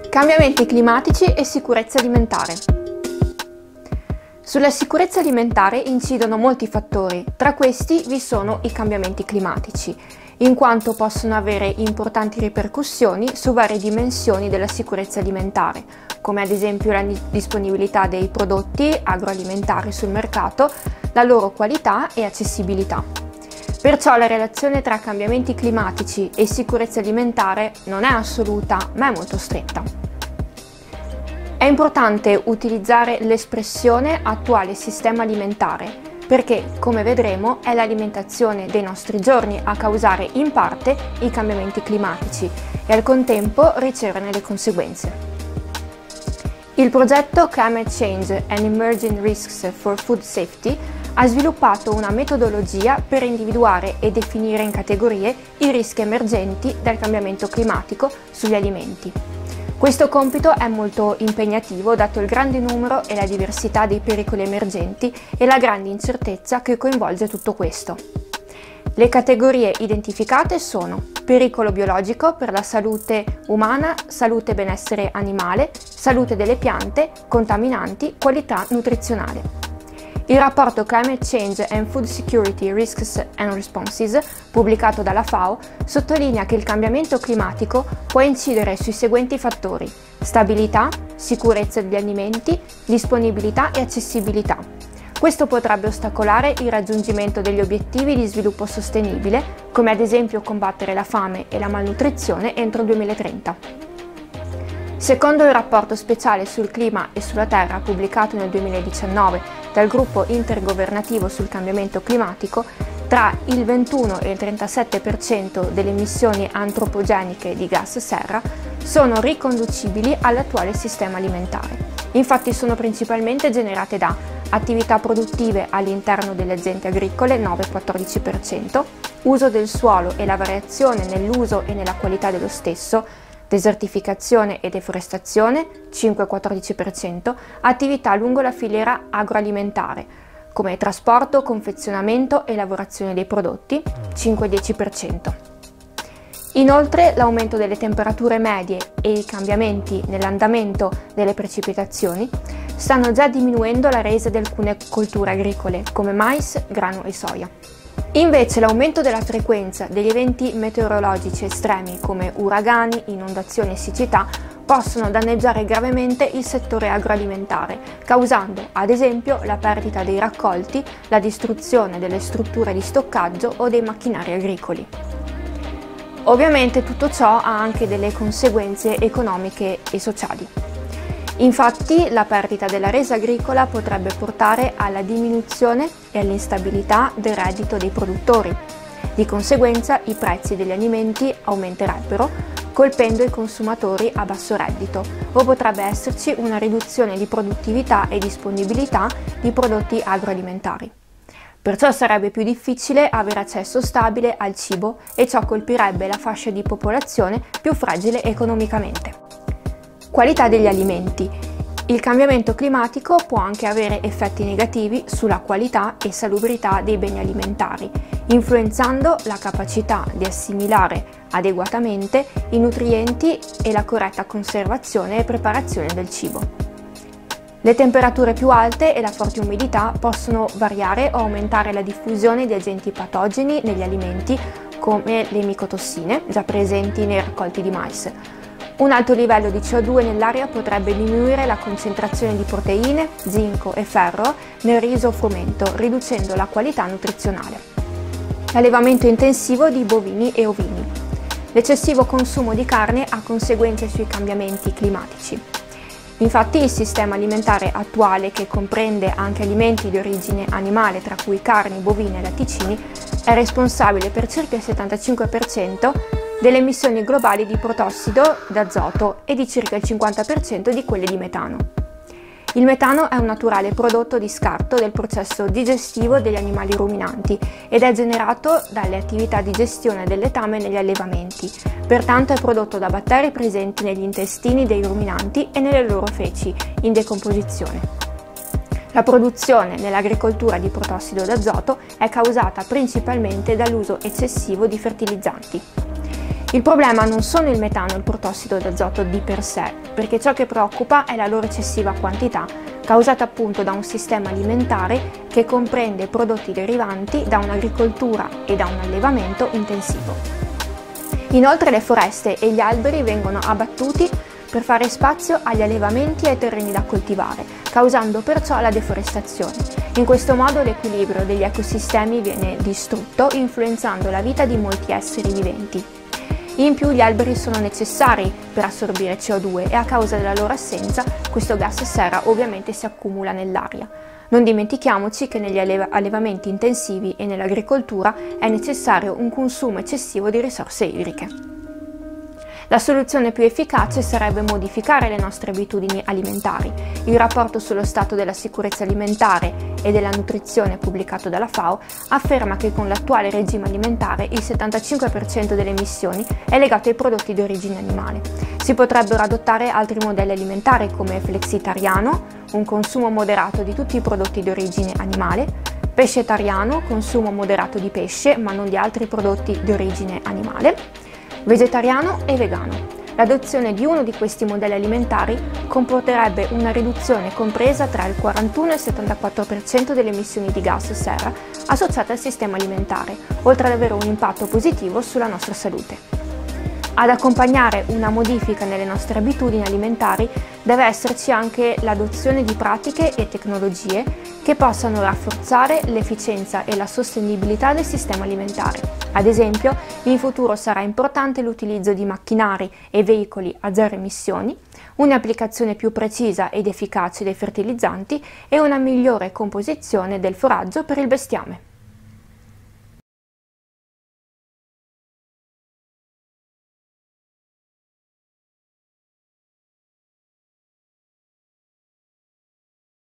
Cambiamenti climatici e sicurezza alimentare. Sulla sicurezza alimentare incidono molti fattori, tra questi vi sono i cambiamenti climatici, in quanto possono avere importanti ripercussioni su varie dimensioni della sicurezza alimentare, come ad esempio la disponibilità dei prodotti agroalimentari sul mercato, la loro qualità e accessibilità. Perciò la relazione tra cambiamenti climatici e sicurezza alimentare non è assoluta, ma è molto stretta. È importante utilizzare l'espressione attuale sistema alimentare, perché, come vedremo, è l'alimentazione dei nostri giorni a causare in parte i cambiamenti climatici e al contempo riceverne le conseguenze. Il progetto Climate Change and Emerging Risks for Food Safety ha sviluppato una metodologia per individuare e definire in categorie i rischi emergenti dal cambiamento climatico sugli alimenti. Questo compito è molto impegnativo dato il grande numero e la diversità dei pericoli emergenti e la grande incertezza che coinvolge tutto questo. Le categorie identificate sono pericolo biologico per la salute umana, salute e benessere animale, salute delle piante, contaminanti, qualità nutrizionale. Il rapporto Climate Change and Food Security Risks and Responses, pubblicato dalla FAO, sottolinea che il cambiamento climatico può incidere sui seguenti fattori: stabilità, sicurezza degli alimenti, disponibilità e accessibilità. Questo potrebbe ostacolare il raggiungimento degli obiettivi di sviluppo sostenibile, come ad esempio combattere la fame e la malnutrizione entro il 2030. Secondo il rapporto speciale sul clima e sulla terra pubblicato nel 2019 dal gruppo intergovernativo sul cambiamento climatico, tra il 21 e il 37% delle emissioni antropogeniche di gas serra sono riconducibili all'attuale sistema alimentare. Infatti sono principalmente generate da attività produttive all'interno delle aziende agricole 9-14%, uso del suolo e la variazione nell'uso e nella qualità dello stesso, desertificazione e deforestazione 5-14%, attività lungo la filiera agroalimentare, come trasporto, confezionamento e lavorazione dei prodotti 5-10%. Inoltre l'aumento delle temperature medie e i cambiamenti nell'andamento delle precipitazioni stanno già diminuendo la resa di alcune colture agricole come mais, grano e soia. Invece l'aumento della frequenza degli eventi meteorologici estremi come uragani, inondazioni e siccità possono danneggiare gravemente il settore agroalimentare, causando ad esempio la perdita dei raccolti, la distruzione delle strutture di stoccaggio o dei macchinari agricoli. Ovviamente tutto ciò ha anche delle conseguenze economiche e sociali. Infatti la perdita della resa agricola potrebbe portare alla diminuzione e all'instabilità del reddito dei produttori. Di conseguenza i prezzi degli alimenti aumenterebbero, colpendo i consumatori a basso reddito, o potrebbe esserci una riduzione di produttività e disponibilità di prodotti agroalimentari. Perciò sarebbe più difficile avere accesso stabile al cibo e ciò colpirebbe la fascia di popolazione più fragile economicamente. Qualità degli alimenti. Il cambiamento climatico può anche avere effetti negativi sulla qualità e salubrità dei beni alimentari, influenzando la capacità di assimilare adeguatamente i nutrienti e la corretta conservazione e preparazione del cibo. Le temperature più alte e la forte umidità possono variare o aumentare la diffusione di agenti patogeni negli alimenti come le micotossine, già presenti nei raccolti di mais. Un alto livello di CO2 nell'aria potrebbe diminuire la concentrazione di proteine, zinco e ferro nel riso o frumento, riducendo la qualità nutrizionale. L'allevamento intensivo di bovini e ovini. L'eccessivo consumo di carne ha conseguenze sui cambiamenti climatici. Infatti il sistema alimentare attuale, che comprende anche alimenti di origine animale, tra cui carni, bovine e latticini, è responsabile per circa il 75% delle emissioni globali di protossido d'azoto e di circa il 50% di quelle di metano. Il metano è un naturale prodotto di scarto del processo digestivo degli animali ruminanti ed è generato dalle attività di gestione del letame negli allevamenti, pertanto è prodotto da batteri presenti negli intestini dei ruminanti e nelle loro feci in decomposizione. La produzione nell'agricoltura di protossido d'azoto è causata principalmente dall'uso eccessivo di fertilizzanti. Il problema non sono il metano e il protossido d'azoto di per sé, perché ciò che preoccupa è la loro eccessiva quantità, causata appunto da un sistema alimentare che comprende prodotti derivanti da un'agricoltura e da un allevamento intensivo. Inoltre le foreste e gli alberi vengono abbattuti per fare spazio agli allevamenti e ai terreni da coltivare, causando perciò la deforestazione. In questo modo l'equilibrio degli ecosistemi viene distrutto, influenzando la vita di molti esseri viventi. In più gli alberi sono necessari per assorbire CO2 e a causa della loro assenza questo gas serra ovviamente si accumula nell'aria. Non dimentichiamoci che negli allevamenti intensivi e nell'agricoltura è necessario un consumo eccessivo di risorse idriche. La soluzione più efficace sarebbe modificare le nostre abitudini alimentari. Il rapporto sullo stato della sicurezza alimentare e della nutrizione pubblicato dalla FAO afferma che con l'attuale regime alimentare il 75% delle emissioni è legato ai prodotti di origine animale. Si potrebbero adottare altri modelli alimentari come flexitariano, un consumo moderato di tutti i prodotti di origine animale, pescetariano, consumo moderato di pesce ma non di altri prodotti di origine animale, vegetariano e vegano. L'adozione di uno di questi modelli alimentari comporterebbe una riduzione compresa tra il 41 e il 74% delle emissioni di gas serra associate al sistema alimentare, oltre ad avere un impatto positivo sulla nostra salute. Ad accompagnare una modifica nelle nostre abitudini alimentari deve esserci anche l'adozione di pratiche e tecnologie che possano rafforzare l'efficienza e la sostenibilità del sistema alimentare. Ad esempio, in futuro sarà importante l'utilizzo di macchinari e veicoli a zero emissioni, un'applicazione più precisa ed efficace dei fertilizzanti e una migliore composizione del foraggio per il bestiame.